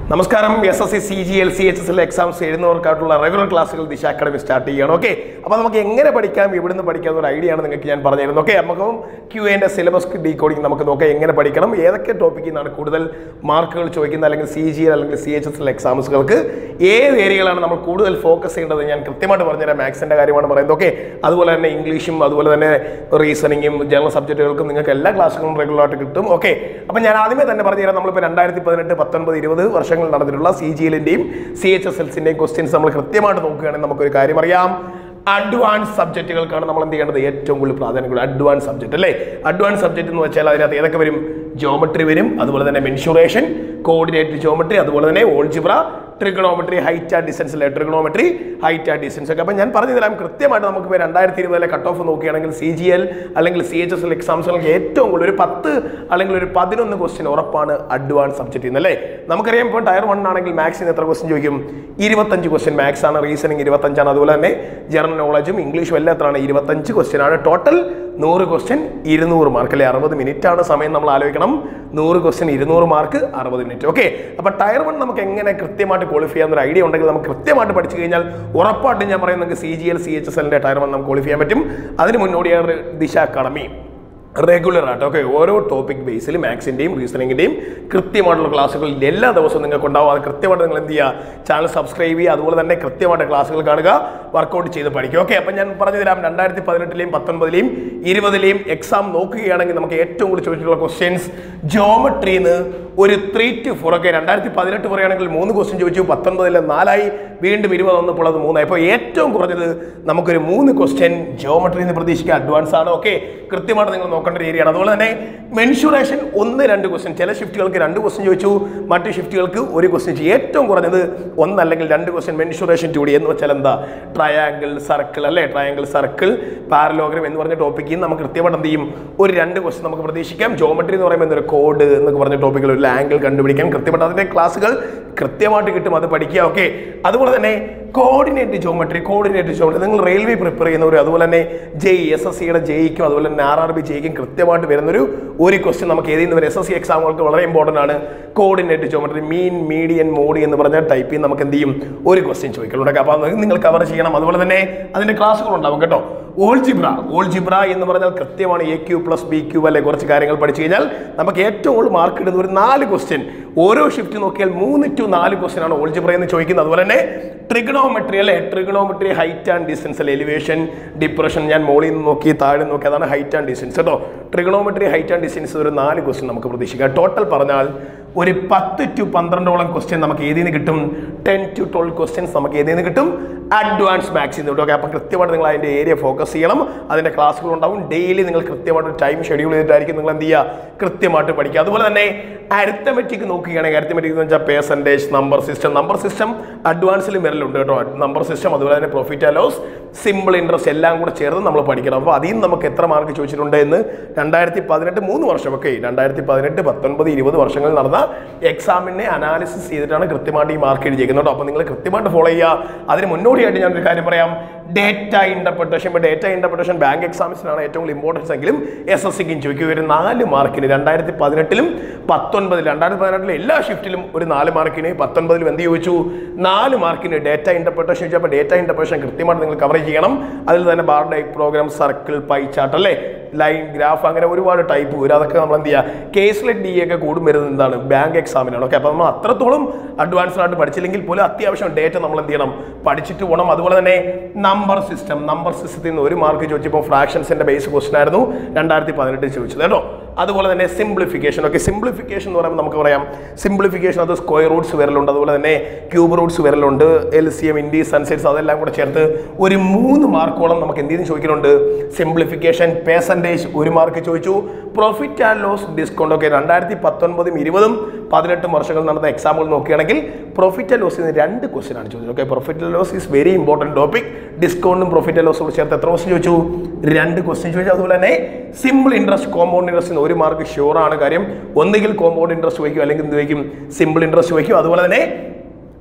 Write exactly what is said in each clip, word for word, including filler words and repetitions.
നമസ്കാരം. S S C C G L C H S L exams എഴുതുന്നവർക്കായിട്ടുള്ള regular ക്ലാസ്സുകൾ Disha academy start ചെയ്യുകയാണ്. Okay, അപ്പോൾ നമുക്ക് എങ്ങനെ പഠിക്കാം, ഇവിടുന്ന് പഠിക്കാം എന്നൊരു ഐഡിയ ആണ് നിങ്ങൾക്ക് ഞാൻ പറഞ്ഞു തരുന്നത്. ഓക്കെ, നമുക്ക് ക്യു എൻ്റെ സിലബസ് ഡീകോഡിങ് നമുക്ക് നോക്കാം, എങ്ങനെ പഠിക്കണം, ഏതൊക്കെ ടോപ്പിക്കിൽ നിന്നാണ് കൂടുതൽ മാർക്കുകൾ ചോദിക്കുന്നത്, അല്ലെങ്കിൽ സി ജി എൽ അല്ലെങ്കിൽ സി എച്ച് എസ് എൽ എക്സാംസുകൾക്ക് ഏത് ഏരിയകളാണ് നമ്മൾ കൂടുതൽ ഫോക്കസ് ചെയ്യേണ്ടത് ഞാൻ കൃത്യമായിട്ട് പറഞ്ഞുതരാം. മാത്സിൻ്റെ കാര്യമാണ് പറയുന്നത്. ഓക്കെ, അതുപോലെ തന്നെ ഇംഗ്ലീഷും അതുപോലെ തന്നെ റീസണിങ്ങും ജനറൽ സബ്ജക്റ്റുകൾക്കും നിങ്ങൾക്ക് എല്ലാ ക്ലാസ്സുകളും റെഗുലറായിട്ട് കിട്ടും. ഓക്കെ, അപ്പോൾ ഞാൻ ആദ്യമേ തന്നെ പറഞ്ഞുതരാം. നമ്മളിപ്പോൾ രണ്ടായിരത്തി പതിനെട്ട് പത്തൊൻപത് ഇരുപത് വർഷങ്ങൾ നടന്നിട്ടുള്ള സി ജി എല്ലിന്റെയും സി എച്ച് എസ് എൽസിന്റെയും ക്വസ്റ്റ്യൻസ് നമ്മൾ കൃത്യമായിട്ട് നോക്കുകയാണെങ്കിൽ നമുക്കൊരു കാര്യം അറിയാം. അഡ്വാൻസ് സബ്ജക്റ്റുകൾക്കാണ് നമ്മൾ എന്ത് ചെയ്യേണ്ടത്, ഏറ്റവും കൂടുതൽ പ്രാധാന്യം കൊടുക്കുക. അഡ്വാൻസ് സബ്ജക്റ്റ് അല്ലേ. അഡ്വാൻസ് സബ്ജക്റ്റ് എന്ന് വെച്ചാൽ അതിനകത്ത് ഏതൊക്കെ വരും? ജോമെട്രി വരും, അതുപോലെ തന്നെ മെൻഷുറേഷൻ, കോർഡിനേറ്റ് ജോമെട്രി, അതുപോലെ തന്നെ algebra, trigonometry, height and distance അല്ലേ, ട്രിഗണോമെട്രി, ഹൈറ്റ് ആൻഡ് ഡിസ്റ്റൻസ് ഒക്കെ. അപ്പോൾ ഞാൻ പറഞ്ഞു തരാം കൃത്യമായിട്ട്. നമുക്ക് രണ്ടായിരത്തി ഇരുപതിലെ കട്ട് ഓഫ് നോക്കുകയാണെങ്കിൽ സി ജി എൽ അല്ലെങ്കിൽ സി എച്ച് എസ് എൽ എക്സാംസുകൾക്ക് ഏറ്റവും കൂടുതൽ ഒരു പത്ത് അല്ലെങ്കിൽ ഒരു പതിനൊന്ന് ക്വസ്റ്റ്യൻ ഉറപ്പാണ് അഡ്വാൻസ് സബ്ജക്റ്റിൽ നിന്ന് അല്ലേ. നമുക്കറിയാം ഇപ്പോൾ ടയർ വൺ ആണെങ്കിൽ മാത്സിന് എത്ര ക്വസ്റ്റ്യൻ ചോദിക്കും? ഇരുപത്തഞ്ച് ക്വസ്റ്റ്യൻ മാത്സ് ആണ്, റീസണിങ് ഇരുപത്തഞ്ചാണ്, അതുപോലെ തന്നെ ജനറൽ നോളജും ഇംഗ്ലീഷും എല്ലാം എത്രയാണ്? ഇരുപത്തഞ്ച് ക്വസ്റ്റ്യൻ ആണ്. ടോട്ടൽ നൂറ് ക്വസ്റ്റ്യൻ ഇരുന്നൂറ് മാർക്ക് അല്ലേ. അറുപത് മിനിറ്റ് ആണ് സമയം, നമ്മൾ ആലോചിക്കണം. നൂറ് ക്വസ്റ്റ്യൻ ഇരുന്നൂറ് മാർക്ക് അറുപത് മിനിറ്റ്. ഓക്കെ, അപ്പോൾ ടയർ വൺ നമുക്ക് എങ്ങനെ കൃത്യമായിട്ട് ക്വാളിഫൈ ചെയ്യാവുന്ന ഐഡിയ ഉണ്ടെങ്കിൽ നമുക്ക് കൃത്യമായിട്ട് പഠിച്ചു കഴിഞ്ഞാൽ ഉറപ്പായിട്ടും ഞാൻ പറയുന്നത് നിങ്ങൾക്ക് C G L C H S എല്ലിൻ്റെ ടയർ വൺ നമുക്ക് ക്വാളിഫൈ ചെയ്യാൻ പറ്റും. അതിന് മുന്നോടിയാണ് ദിശ അക്കാഡമി റെഗുലർ ആയിട്ട് ഓക്കെ ഓരോ ടോപ്പിക് ബേസിൽ മാത്സിൻ്റെയും റീസണിങ്ങിൻ്റെയും കൃത്യമായിട്ടുള്ള ക്ലാസ്സുകൾ എല്ലാ ദിവസവും നിങ്ങൾക്ക് ഉണ്ടാവും. അത് കൃത്യമായിട്ട് നിങ്ങൾ എന്ത് ചെയ്യുക, ചാനൽ സബ്സ്ക്രൈബ് ചെയ്യുക, അതുപോലെ തന്നെ കൃത്യമായിട്ട് ക്ലാസ്സുകൾ കാണുക, വർക്കൗട്ട് ചെയ്ത് പഠിക്കുക. ഓക്കെ, അപ്പം ഞാൻ പറഞ്ഞു തരാം. രണ്ടായിരത്തി പതിനെട്ടിലെയും പത്തൊൻപതിലെയും ഇരുപതിലെയും എക്സാം നോക്കുകയാണെങ്കിൽ നമുക്ക് ഏറ്റവും കൂടുതൽ ചോദിച്ചിട്ടുള്ള ക്വസ്റ്റ്യൻസ് ജോമെട്രിന്ന് ഒരു ത്രീ ടു ഫോർ ഒക്കെ. രണ്ടായിരത്തി പതിനെട്ട് പറയുകയാണെങ്കിൽ മൂന്ന് ക്വസ്റ്റ്യൻ ചോദിച്ചു, പത്തൊൻപതിലെ നാലായി, വീണ്ടും ഇരുപത് വന്നപ്പോൾ അത് മൂന്നായി. അപ്പോൾ ഏറ്റവും കുറഞ്ഞത് നമുക്കൊരു മൂന്ന് ക്വസ്റ്റ്യൻ ജോമെട്രിന്ന് പ്രതീക്ഷിക്കുക. അഡ്വാൻസ് ആണ്. ഓക്കെ, കൃത്യമായിട്ട് നിങ്ങൾ നോക്കേണ്ട ഒരു ഏരിയയാണ്. അതുപോലെ തന്നെ മെൻഷുറേഷൻ ഒന്ന് രണ്ട് ക്വസ്റ്റ്യൻ, ചില ഷിഫ്റ്റുകൾക്ക് രണ്ട് ക്വസ്റ്റ്യൻ ചോദിച്ചു, മറ്റു ഷിഫ്റ്റുകൾക്ക് ഒരു ക്വസ്റ്റ്യൻ ചെയ്യും. ഏറ്റവും കുറഞ്ഞത് ഒന്നല്ലെങ്കിൽ രണ്ട് ക്വസ്റ്റ്യൻ മെൻഷുറേഷൻ ടു ഡി എന്ന് വെച്ചാൽ എന്താ, ട്രയാങ്കിൾ സർക്കിൾ അല്ലേ, ട്രയാങ്കിൾ സർക്കിൾ പാരലോഗ്രാം എന്ന് പറഞ്ഞ ടോപ്പിക്കിൽ നമുക്ക് കൃത്യമായിട്ട് എന്ത് ചെയ്യും, ഒരു രണ്ട് ക്വസ്റ്റ്യൻ നമുക്ക് പ്രതീക്ഷിക്കാം. ജോമെട്രി എന്ന് പറയുമ്പോൾ എന്തൊരു കോഡ് എന്നൊക്കെ പറഞ്ഞ ടോപ്പിക്കിൽ ഒരു ആംഗിൾ കണ്ടുപിടിക്കാൻ കൃത്യമായിട്ട് അതിൻ്റെ ക്ലാസ്സുകൾ കൃത്യമായിട്ട് കിട്ടും, അത് പഠിക്കുക. ഓക്കെ, അതുപോലെ തന്നെ കോർഡിനേറ്റ് ജോമെട്രി, കോർഡിനേറ്റ് ജോമെട്രി നിങ്ങൾ റെയിൽവേ പ്രിപ്പയർ ചെയ്യുന്നവർ, അതുപോലെ തന്നെ ജെഇ എസ് എസ് സിയുടെ ജെയിക്കും അതുപോലെ തന്നെ ആർ ആർ ബി ജെയിക്കും കൃത്യമായിട്ട് വരുന്നൊരു ഒരു ക്വസ്റ്റ്യൻ നമുക്ക് ഏതെങ്കിലും ഒരു എസ് എസ് സി എക്സാമുകൾക്ക് വളരെ ഇമ്പോർട്ടൻ്റ് ആണ്. Coordinate geometry mean median mode എന്ന് പറഞ്ഞ ടൈപ്പിൽ നമുക്ക് എന്ത് ചെയ്യും, ഒരു ക്വസ്റ്റ്യൻ ചോദിക്കുന്നുണ്ട്. അപ്പോൾ അത് നിങ്ങൾ കവർ ചെയ്യണം. അതുപോലെ തന്നെ അതിൻ്റെ ക്ലാസ്സുകൾ ഉണ്ടാവും കേട്ടോ. ഓൾജിബ്ര, ഓൾജിബ്ര എന്ന് പറഞ്ഞാൽ കൃത്യമാണ് A Q plus B Q അല്ലെ. കുറച്ച് കാര്യങ്ങൾ പഠിച്ചു കഴിഞ്ഞാൽ നമുക്ക് ഏറ്റവും കൂടുതൽ മാർക്ക് ഇടുന്ന ഒരു നാല് ക്വസ്റ്റ്യൻ, ഓരോ ഷിഫ്റ്റ് നോക്കിയാൽ മൂന്ന് ടു നാല് ക്വസ്റ്റ്യൻ ആണ് ഓൾജിബ്ര എന്ന് ചോദിക്കുന്നത്. അതുപോലെ തന്നെ ട്രിഗണോമെട്രി അല്ലെ, ട്രിഗണോമെട്രി ഹൈറ്റ് ആൻഡ് ഡിസ്റ്റൻസ് അല്ലെ, എലിവേഷൻ ഡിപ്രഷൻ ഞാൻ മോളിൽ നിന്ന് നോക്കി താഴെ നോക്കി, അതാണ് ഹൈറ്റ് ആൻഡ് ഡിസ്റ്റൻസ് കേട്ടോ. ട്രിഗണോമെട്രി ഹൈറ്റ് ആൻഡ് ഡിസ്റ്റൻസ് ഒരു നാല് ക്വസ്റ്റ്യൻ നമുക്ക് പ്രതീക്ഷിക്കാം. ടോട്ടൽ പറഞ്ഞാൽ ഒരു പത്ത് ടു പന്ത്രണ്ടോളം ക്വസ്റ്റ്യൻ നമുക്ക് ഏതിൽ നിന്ന് കിട്ടും, ടെൻ ടു ട്വൽവ് ക്വസ്റ്റ്യൻസ് നമുക്ക് ഏതിൽ നിന്ന് കിട്ടും, അഡ്വാൻസ് മാത്സിൽ നിന്ന് കിട്ടും. ഓക്കെ, അപ്പം കൃത്യമായിട്ട് നിങ്ങൾ അതിൻ്റെ ഏരിയ ഫോക്കസ് ചെയ്യണം. അതിൻ്റെ ക്ലാസ്സുകൾ ഉണ്ടാവും. ഡെയിലി നിങ്ങൾ കൃത്യമായിട്ട് ടൈം ഷെഡ്യൂൾ ചെയ്തിട്ടായിരിക്കും നിങ്ങൾ എന്ത് ചെയ്യുക, കൃത്യമായിട്ട് പഠിക്കുക. അതുപോലെ തന്നെ അരിത്തമെറ്റിക് നോക്കുകയാണെങ്കിൽ അരിത്തമെറ്റിക് എന്ന് വെച്ചാൽ percentage, number system, number system അഡ്വാൻസിലും വരലുണ്ട് കേട്ടോ. നമ്പർ സിസ്റ്റം അതുപോലെ തന്നെ profit and loss, simple interest എല്ലാം കൂടെ ചേർന്ന് നമ്മൾ പഠിക്കണം. അപ്പോൾ അതിൽ നിന്ന് നമുക്ക് എത്ര മാർക്ക് ചോദിച്ചിട്ടുണ്ട് എന്ന് രണ്ടായിരത്തി പതിനെട്ട് മൂന്ന് വർഷം ഒക്കെ രണ്ടായിരത്തി പതിനെട്ട് പത്തൊൻപത് ഇരുപത് വർഷങ്ങളിൽ നടന്ന എക്സാമിനെ അനാലിസിസ് ചെയ്തിട്ടാണ് കൃത്യമായിട്ട് ഈ മാർക്ക് എഴുതിയിരിക്കുന്നത് കേട്ടോ. അപ്പോൾ നിങ്ങൾ കൃത്യമായിട്ട് ഫോളോ ചെയ്യുക. അതിന് മുന്നോടിയായിട്ട് ഞാനൊരു കാര്യം പറയാം. ഡേറ്റ ഇൻ്റർപ്രിട്ടേഷൻ, ഇപ്പോൾ ഡേറ്റ ഇൻ്റർപ്രിട്ടേഷൻ ബാങ്ക് എക്സാംസിനാണ് ഏറ്റവും കൂടുതൽ ഇമ്പോർട്ടൻസ് എങ്കിലും എസ് എസ് സിക്കും ചോദിക്കും ഒരു നാല് മാർക്കിന്. രണ്ടായിരത്തി പതിനെട്ടിലും പത്തൊൻപതിൽ രണ്ടായിരത്തി പതിനെട്ടിലും എല്ലാ ഷിഫ്റ്റിലും ഒരു നാല് മാർക്കിന്, പത്തൊൻപതിലും എന്ത് ചോദിച്ചു, നാല് മാർക്കിന് ഡേറ്റ ഇൻ്റർപ്രിട്ടേഷൻ ചോദിച്ചു. അപ്പോൾ ഡേറ്റ ഇൻ്റർപ്രിട്ടേഷൻ കൃത്യമായിട്ട് നിങ്ങൾ കവർ ചെയ്യണം. അതിൽ തന്നെ bar diagram, circle, pie chart അല്ലേ, ലൈൻ ഗ്രാഫ്, അങ്ങനെ ഒരുപാട് ടൈപ്പ് വരും. അതൊക്കെ നമ്മൾ എന്ത് ചെയ്യുക, കേസ്ലെറ്റ് ഡി ഒക്കെ കൂടും വരുന്നത് എന്താണ്, ബാങ്ക് എക്സാമിനാണ്. ഓക്കെ, അപ്പോൾ നമ്മൾ അത്രത്തോളം അഡ്വാൻസ്ഡ് ആയിട്ട് പഠിച്ചില്ലെങ്കിൽ പോലും അത്യാവശ്യം ഡേറ്റ നമ്മൾ എന്ത് ചെയ്യണം, പഠിച്ചിട്ട് പോകണം. അതുപോലെ തന്നെ നമ്പർ സിസ്റ്റം, നമ്പർ സിസ്റ്റത്തിൽ നിന്ന് ഒരു മാർക്ക് ചോദിച്ചപ്പോൾ ഫ്രാക്ഷൻസിന്റെ ബേസ് ക്വസ്റ്റൻ ആയിരുന്നു രണ്ടായിരത്തി പതിനെട്ടിൽ ചോദിച്ചത് കേട്ടോ. അതുപോലെ തന്നെ സിംപ്ലിഫിക്കേഷൻ. ഓക്കെ, സിംപ്ലിഫിക്കേഷൻ എന്ന് പറയുമ്പോൾ നമുക്ക് പറയാം സിംപ്ലിഫിക്കേഷൻ അത് സ്ക്വയർ റൂട്ട്സ് വരലുണ്ട്, അതുപോലെ തന്നെ ക്യൂബ് റൂട്ട്സ് വരലുണ്ട്, L C M, indices, sunsets അതെല്ലാം കൂടെ ചേർത്ത് ഒരു മൂന്ന് മാർക്കോളം നമുക്ക് എന്ത് ചെയ്ത് ചോദിക്കുന്നുണ്ട്, സിംപ്ലിഫിക്കേഷൻ. പേഴ്സൻറ്റേജ് ഒരു മാർക്ക് ചോദിച്ചു. Profit and loss, discount. Okay, രണ്ടായിരത്തി പത്തൊൻപതും ഇരുപതും പതിനെട്ടും വർഷങ്ങൾ നടന്ന എക്സാമ്പിൾ നോക്കുകയാണെങ്കിൽ പ്രോഫിറ്റ് ആൻഡ് ലോസിൽ നിന്ന് രണ്ട് ക്വസ്റ്റ്യൻ ആണ് ചോദിച്ചത്. Okay, profit and loss is very important topic. ഡിസ്കൗണ്ടും പ്രോഫിറ്റ് ആൻഡ് ലോസും ചേർത്ത് എത്ര ക്വസ്റ്റ്യൻ ചോദിച്ചു, രണ്ട് ക്വസ്റ്റ്യൻ ചോദിച്ചു. അതുപോലെ തന്നെ സിമ്പിൾ ഇൻട്രസ്റ്റ്, കോമ്പൗണ്ട് ഇൻട്രസ്റ്റ് ഒരു മാർക്ക് ഷുവറാണ്. കാര്യം ഒന്നുകിൽ കോമ്പൗണ്ട് ഇൻട്രസ്റ്റ് ചോദിക്കും അല്ലെങ്കിൽ എന്ത് ചോദിക്കും, സിമ്പിൾ ഇൻട്രസ്റ്റ് ചോദിക്കും. അതുപോലെ തന്നെ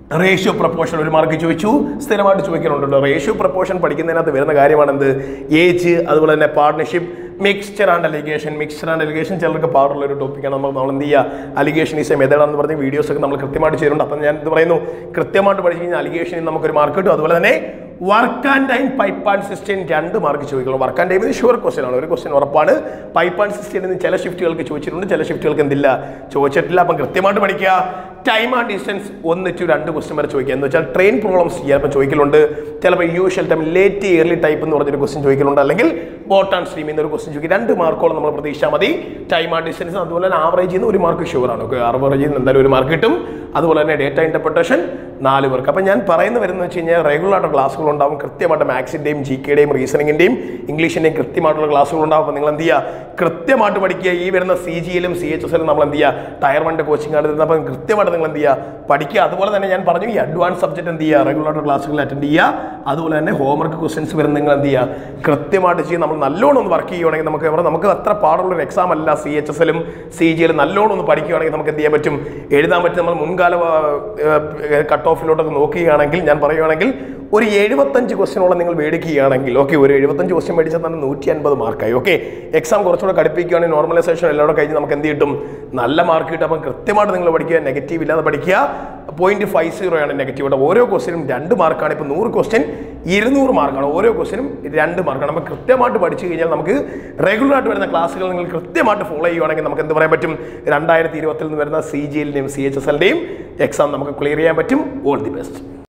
റേഷ്യോ പ്രപ്പോർഷൻ ഒരു മാർക്ക് ചോദിച്ചു, സ്ഥിരമായിട്ട് ചോദിക്കുന്നുണ്ടല്ലോ. റേഷ്യോ പ്രപ്പോർഷൻ പഠിക്കുന്നതിനകത്ത് വരുന്ന കാര്യമാണ് എന്ത്, ഏജ്, അതുപോലെ തന്നെ partnership, mixture and alligation. Mixture and alligation ചിലർക്ക് പാടുള്ള ഒരു ടോപ്പിക്കാണ്. നമ്മൾ നമ്മൾ എന്ത് ചെയ്യുക, അലിഗേഷൻ ഈസ് എ മെത്തേഡാണെന്ന് പറഞ്ഞ് വീഡിയോസൊക്കെ നമ്മൾ കൃത്യമായിട്ട് ചെയ്യുന്നുണ്ട്. അപ്പം ഞാൻ ഇത് പറയുന്നു, കൃത്യമായിട്ട് പഠിച്ചു കഴിഞ്ഞാൽ അലിഗേഷനിൽ നമുക്കൊരു മാർക്ക് കിട്ടും. അതുപോലെ തന്നെ work and time, pipe and system രണ്ട് മാർക്ക് ചോദിക്കണം. വർക്ക് ആൻഡ് ടൈമിന് ഷുവർ ക്വസ്റ്റൻ ആണ്, ഒരു ക്വസ്റ്റൻ ഉറപ്പാണ്. പൈപ്പ് ആൻഡ് സിസ്റ്റം എന്ന് ചില ഷിഫ്റ്റുകൾക്ക് ചോദിച്ചിട്ടുണ്ട്, ചില ഷിഫ്റ്റുകൾക്ക് എന്തില്ല, ചോദിച്ചിട്ടില്ല. അപ്പം കൃത്യമായിട്ട് പഠിക്കുക. ടൈം ആൻഡ് ഡിസ്റ്റൻസ് ഒന്ന് ടു രണ്ട് ക്വസ്റ്റൻ വരെ ചോദിക്കുക. എന്ന് വെച്ചാൽ ട്രെയിൻ പ്രോബ്ലംസ് ചിലപ്പോൾ ചോദിക്കലുണ്ട്, ചിലപ്പോൾ usual time, late early type എന്ന് പറഞ്ഞൊരു ക്വസ്റ്റൻ ചോദിക്കലുണ്ട്, അല്ലെങ്കിൽ ബോട്ട് ആൻഡ് സ്ട്രീം എന്നൊരു ക്വസ്റ്റൻ ചോദിക്കും. രണ്ട് മാർക്കോളം നമ്മൾ പ്രതീക്ഷിച്ചാൽ മതി. ടൈം ആൻഡ് ഡിസ്റ്റൻസ്, അതുപോലെ തന്നെ ആവറേജ് ചെയ്യുന്ന ഒരു മാർക്ക് ഷുവറാണ്. ഓക്കെ, ആവറേജ് ചെയ്യുന്ന എന്തായാലും ഒരു മാർക്ക് കിട്ടും. അതുപോലെ തന്നെ ഡേറ്റ ഇന്റർപ്രിട്ടേഷൻ നാല് പേർക്ക്. അപ്പം ഞാൻ പറയുന്നത് വരുന്നത് വെച്ച് കഴിഞ്ഞാൽ റെഗുലർ ആയിട്ട് ക്ലാസ്സുകൾ ഉണ്ടാവും. കൃത്യമായിട്ട് മാത്സിൻ്റെയും ജി കെയുടെയും റീസണിങ്ങിൻ്റെയും ഇംഗ്ലീഷിൻ്റെയും കൃത്യമായിട്ടുള്ള ക്ലാസ്സുകൾ ഉണ്ടാവും. അപ്പോൾ നിങ്ങൾ എന്ത് ചെയ്യുക, കൃത്യമായിട്ട് പഠിക്കുക. ഈ വരുന്ന സി ജിയിലും സി എച്ച് എസ് എല്ലും നമ്മൾ എന്ത് ചെയ്യുക, ടയർ വണ്ണിൻ്റെ കോച്ചിങ് ആണ് തരുന്നത്. അപ്പം കൃത്യമായിട്ട് നിങ്ങൾ എന്ത് ചെയ്യുക, പഠിക്കുക. അതുപോലെ തന്നെ ഞാൻ പറഞ്ഞു, ഈ അഡ്വാൻസ് സബ്ജക്റ്റ് എന്ത് ചെയ്യുക, റെഗുലർ ആയിട്ട് ക്ലാസ്സുകൾ അറ്റൻഡ് ചെയ്യുക. അതുപോലെ തന്നെ ഹോംവർക്ക് ക്വസ്റ്റൻസ് വരുന്ന നിങ്ങൾ എന്ത് ചെയ്യുക, കൃത്യമായിട്ട് ചെയ്യുക. നമ്മൾ നല്ലോണം ഒന്ന് വർക്ക് ചെയ്യുകയാണെങ്കിൽ നമുക്ക് നമുക്ക് അത്ര പാടുള്ളൊരു എക്സാം അല്ല സി എച്ച് എസ് എല്ലും സി ജിയിലും. നല്ലോണം ഒന്ന് പഠിക്കുകയാണെങ്കിൽ നമുക്ക് എന്ത് ചെയ്യാൻ പറ്റും, എഴുതാൻ പറ്റും. നമ്മൾ മുൻകാല കട്ട് ഓഫിലോട്ടൊക്കെ നോക്കുകയാണെങ്കിൽ, ഞാൻ പറയുകയാണെങ്കിൽ ഒരു എഴുപത്തഞ്ച് ക്വസ്റ്റ്യനോളം നിങ്ങൾ മേടിക്കുകയാണെങ്കിൽ, ഓക്കെ, ഒരു എഴുപത്തഞ്ച് ക്വസ്റ്റ്യൻ മേടിച്ചാൽ തന്നെ നൂറ്റി അൻപത് മാർക്കായി. ഓക്കെ, എക്സാം കുറച്ചുകൂടെ കടുപ്പിക്കുകയാണെങ്കിൽ നോർമലൈസേഷൻ എല്ലാം കഴിഞ്ഞ് നമുക്ക് എന്ത് കിട്ടും, നല്ല മാർക്ക് കിട്ടും. അപ്പം കൃത്യമായിട്ട് നിങ്ങൾ പഠിക്കുക, നെഗറ്റീവ് ഇല്ലാതെ പഠിക്കുക. പോയിന്റ് ഫൈവ് സീറോ ആണ് നെഗറ്റീവ്. ഓരോ ക്വസ്റ്റ്യനും രണ്ട് മാർക്കാണ്. ഇപ്പോൾ നൂറ് ക്വസ്റ്റ്യൻ ഇരുന്നൂറ് മാർക്കാണ്. ഓരോ ക്വസ്റ്റ്യനും രണ്ട് മാർക്കാണ്. നമ്മൾ കൃത്യമായിട്ട് പഠിച്ചു കഴിഞ്ഞാൽ നമുക്ക് റെഗുലർ ആയിട്ട് വരുന്ന ക്ലാസ്സുകൾ നിങ്ങൾ കൃത്യമായിട്ട് ഫോളോ ചെയ്യുകയാണെങ്കിൽ നമുക്ക് എന്ത് പറയാൻ പറ്റും, രണ്ടായിരത്തി ഇരുപത്തിൽ നിന്ന് വരുന്ന സി ജിയിലെയും സി എച്ച് എസ് എല്ലിൻ്റെയും എക്സാം നമുക്ക് ക്ലിയർ ചെയ്യാൻ പറ്റും. All the best.